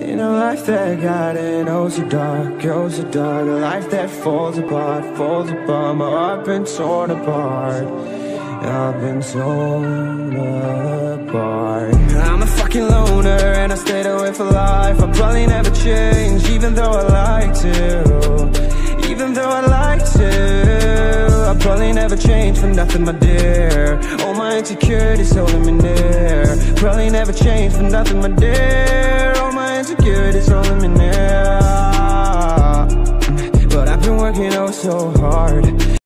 In a life that got it, oh so dark, oh so dark. A life that falls apart, falls apart. My heart been torn apart, I've been torn apart. I'm a fucking loner and I stayed away for life. I'll probably never change, even though I like to. Even though I like to, I'll probably never change for nothing, my dear. All my insecurities holding me near. Probably never change for nothing, my dear. All my insecurities holding me near. But I've been working oh so hard.